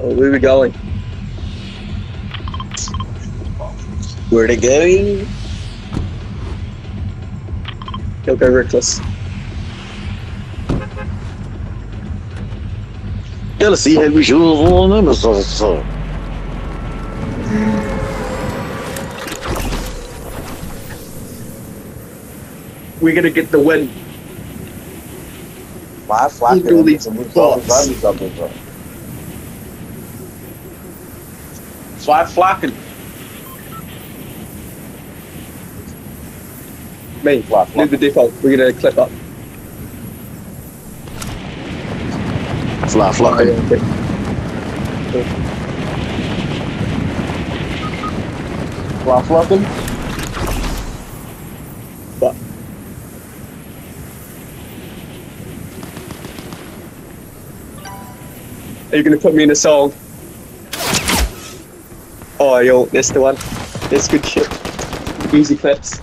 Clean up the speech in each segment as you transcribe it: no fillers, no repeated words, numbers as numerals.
Oh, where are we going? Where are they going? He'll go reckless. Gotta see how we should on Amazon. We're gonna get the win. Why flash Look at all these bots. Fly flapping. Me, leave the default. We're gonna clip up. Fly flopping. Fly flopping. But are you gonna put me in a song? Oh, yo, that's the one. That's good shit. Easy clips.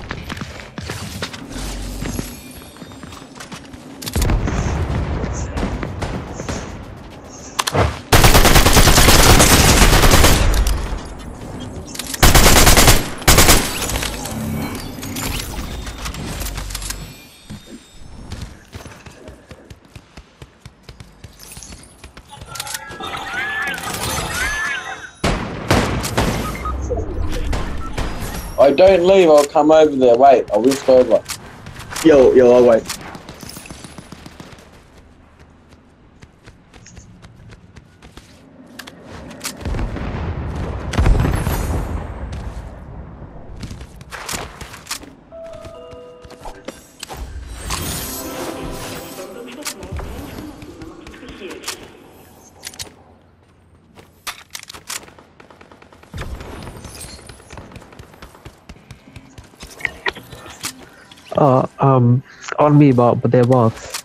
Oh, don't leave, I'll come over there. Wait, I'll whisk over. Yo, I'll wait. On me but their box.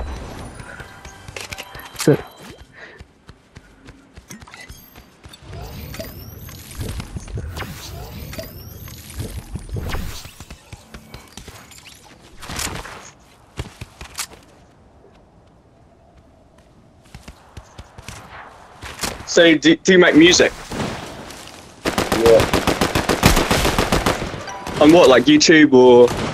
So, do you make music? Yeah. On what, like YouTube or?